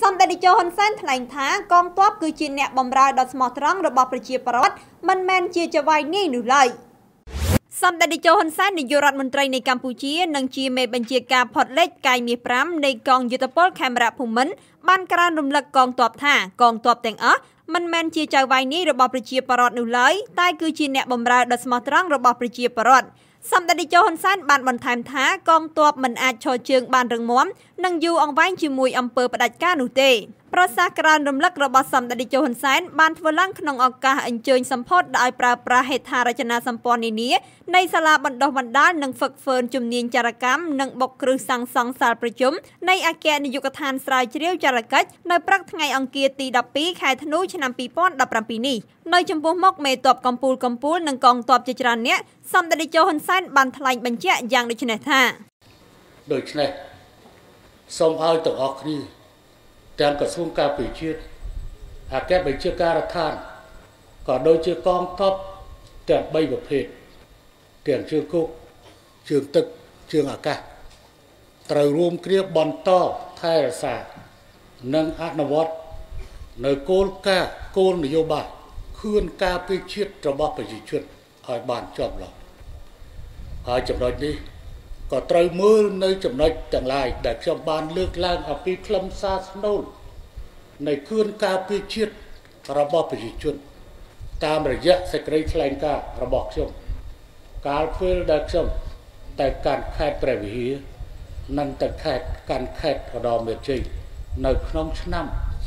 សំដេចនាយកហ៊ុនសែនថ្លែងថាកងទ័ពគឺជាអ្នកបម្រើដ៏ស្មោះត្រង់របស់ប្រជាពលរដ្ឋមិនមែនជាចៅហ្វាយនាយនោះឡើយសំដេចនាយកហ៊ុនសែននាយករដ្ឋមន្ត្រីនៃកម្ពុជានិងជាមេបញ្ជាការផុតលេខកាយមាស5នៃកងយុទ្ធពលខេមរៈភូមិន្ទបានក្រើនរំលឹកកងទ័ពថាកងទ័ពទាំងអស់មិនមែនជាចៅហ្វាយនាយរបស់ប្រជាពលរដ្ឋនោះឡើយតែគឺជាអ្នកបម្រើដ៏ស្មោះត្រង់របស់ប្រជាពលរដ្ឋសម្ដេចនាយកហ៊ុនសែនបានបន្ថែមថាកងទ័ពមិនអាចឈរជើងបានរឹងមាំនិងយូរអង្វែងជាមួយអំពើផ្ដាច់ការនោះទេប្រសាសន៍ក្រើនរំលឹករបស់សម្ដេចនាយកហ៊ុនសែនបានធ្វើឡើងក្នុងឱកាសអញ្ជើញសម្ពោធដោយប្រើប្រាស់ហេដ្ឋារចនាសម្ព័ន្ធនានានៃសាលាបណ្ដុះបណ្ដាលនិងហ្វឹកហ្វឺនជំនាញចារកម្មនិងបុកគ្រឹះសាងសង់សាលប្រជុំនៃអគ្គនាយកដ្ឋានស្រាវជ្រាវចារកិច្ចនៅព្រឹកថ្ងៃអង្គារទី12ខែធ្នូឆ្នាំ2017នេះនៅចំពោះមុខមេទ័ពកម្ពុជានិងកងទ័ពជាច្រើនអ្នកសម្ដេចនាយកហ៊ុនសែនបានថ្លែងបញ្ជាក់យ៉ាងដូចនេះថាដូច្នេះសូមឲ្យទាំងអស់គ្នាទាំងក្រសួងការពារជាតិអគ្គបញ្ជាការដ្ឋានក៏ដូចជាកងទ័ពទាំង3ប្រភេទទាំងជើងគោកជើងទឹកជើងអាកាសត្រូវរួមគ្នាបន្តថែរក្សានិងអនុវត្តនៅគោលការណ៍គោលនយោបាយខឿនការពារជាតិរបស់ប្រជាជនឲ្យបានជាប់លាប់ហើយចំណុចនេះក៏ត្រូវមើលនៅចំណុចទាំងឡាយដែលខ្ញុំបានលើកឡើងអំពីខ្លឹមសារស្នូលនៃខឿនការពារជាតិរបស់ប្រជាជនតាមរយៈសេចក្តីថ្លែងការណ៍របស់ខ្ញុំកាលពេលដែលខ្ញុំទៅកាន់ខេត្តព្រះវិហារនិងទៅកាន់ខេត្តឧត្តរមានជ័យនៅក្នុងឆ្នាំ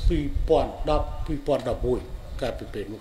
2010-2011កាលពីពេលនោះ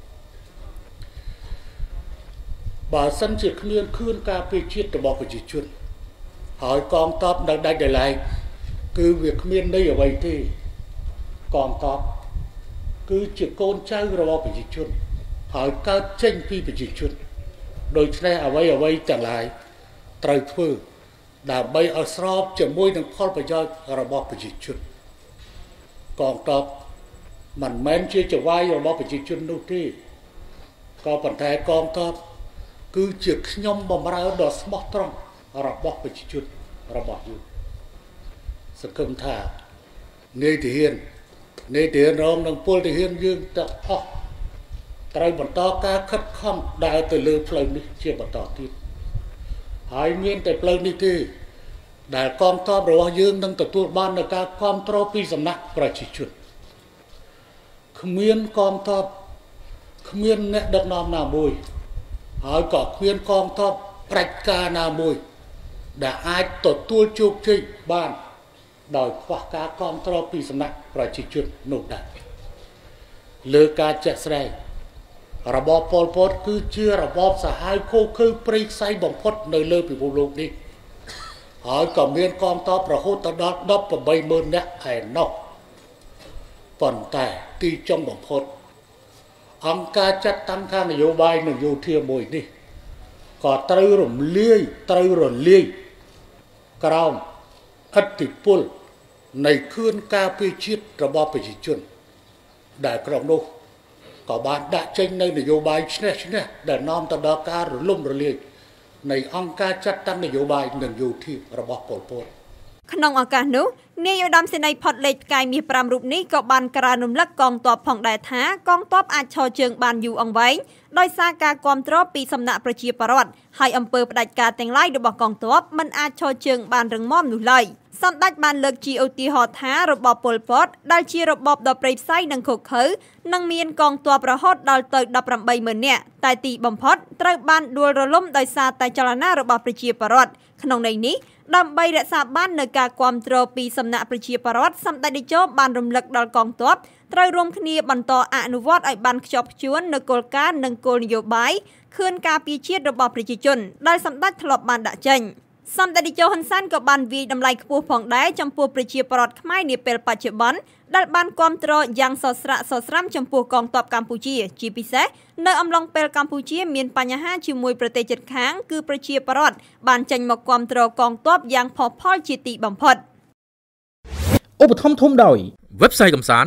បើសិនជាគ្មានខឿនការពារជាតិរបស់ប្រជាជនហើយកងទ័ពនៅដាច់ដោយឡែកគឺវាគ្មានន័យអ្វីទេកងទ័ពគឺជាកូនចៅរបស់ប្រជាជនហើយកើតចេញពីប្រជាជនដូច្នេះអ្វីទាំងឡាយត្រូវធ្វើដើម្បីឲ្យស្របជាមួយនឹងផលប្រយោជន៍របស់ប្រជាជនកងទ័ពមិនមែនជាចៅហ្វាយរបស់ប្រជាជននោះទេក៏ប៉ុន្តែកងទ័ពគឺជាខ្ញុំបម្រើដ៏ស្មោះត្រង់របស់ប្រជាជនរបស់យើងសង្ឃឹមថានាយទាហានរងនិងពលទាហានយើងទាំងអស់ត្រូវបន្តការខិតខំដើរទៅលើផ្លូវនេះជាបន្តទៀតហើយមានតែផ្លូវនេះទេដែលកងទ័ពរបស់យើងនឹងទទួលបាននូវការគាំទ្រពីសំណាក់ប្រជាជនគ្មានកងទ័ពគ្មានអ្នកដឹកនាំណាមួយហើយក៏គ្មានកងទ័ពប្រាច់ការណាមួយដែលអាចទទួលជោគជ័យបានដោយខ្វះការគាំទ្រពីសំណាក់ប្រជាជននោះដែរលើការជាក់ស្ដែងរបបប៉ុលពតគឺជារបបសាហាវឃោឃៅព្រៃខ្សែបំផុតនៅលើពិភពលោកនេះហើយក៏មានកងទ័ពរហូតដល់180000នាក់ឯណោះប៉ុន្តែទីចុងបំផុតអង្គការចាត់តាំងខាងនយោបាយនិងយោធាមួយនេះក៏ត្រូវរលាយក្រោមឥទ្ធិពលនៃខឿនការពារជាតិរបស់ប្រជាជនដែលក្រុមនោះក៏បានដាក់ចេញនៅនយោបាយឈ្នះដែលនាំទៅដល់ការរលំរលាយនៃអង្គការចាត់តាំងនយោបាយនិងយោធារបស់ប៉ុលពតក្នុងឱកាសនោះនាយឧត្តមសេនីយ៍ផុតលេខផ្កាយមាស5រូបនេះក៏បានក្រើនរំលឹកកងទ័ពផងដែរថាកងទ័ពអាចឈរជើងបានយូរអង្វែងដោយសារការគាំទ្រពីសំណាក់ប្រជាពលរដ្ឋហើយអំពើផ្ដាច់ការទាំងឡាយរបស់កងទ័ពមិនអាចឈរជើងបានរឹងមាំនោះឡើយសម្ដេចបានលើកជាឧទាហរណ៍ថារបបប៉ុលពតដែលជារបបដ៏ព្រៃផ្សៃនិងឃោឃៅនឹងមានកងទ័ពរហូតដល់ទៅ180000នាក់តែទីបំផុតត្រូវបានដួលរលំដោយសារតែចលនារបស់ប្រជាពលរដ្ឋក្នុងន័យនេះដើម្បីរក្សាបាននូវការគាំទ្រពីសំណាក់ប្រជាពលរដ្ឋសម្ដេចតេជោបានរំលឹកដល់កងទ័ពត្រូវរួមគ្នាបន្តអនុវត្តឲ្យបានខ្ជាប់ខ្ជួននូវគោលការណ៍និងគោលនយោបាយខឿនការពារជាតិរបស់ប្រជាជនដែលសម្ដេចធ្លាប់បានដាក់ចេញសម្ដេចតេជោហ៊ុនសែនក៏បានវាយតម្លៃខ្ពស់ផងដែរចំពោះប្រជាពលរដ្ឋខ្មែរនាពេលបច្ចុប្បន្នដែលបានគាំទ្រយ៉ាងសស្រាក់សស្រាំចំពោះកងទ័ពកម្ពុជាជាពិសេសនៅអំឡុងពេលកម្ពុជាមានបញ្ហាជាមួយប្រទេសជិតខាងគឺប្រជាពលរដ្ឋបានចេញមកគាំទ្រកងទ័ពយ៉ាងផុសផុលជាទីបំផុតឧបត្ថម្ភធំដោយ Website កំសាន្ត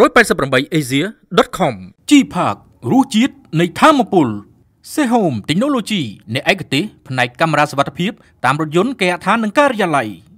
188asia.com G-Park រសជាតិនៃធម្មពល Sehome Technology អ្នកឯកទេសផ្នែកកាមេរ៉ាសុវត្ថិភាពតាមរថយន្តគេហដ្ឋាននិងការិយាល័យ